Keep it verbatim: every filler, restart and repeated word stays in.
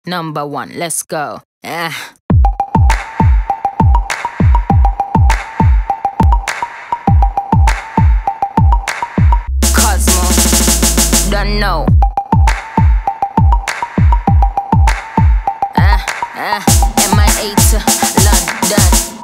Number one, let's go. Ah. Cosmo, don't know. Ah, ah, M I A to London.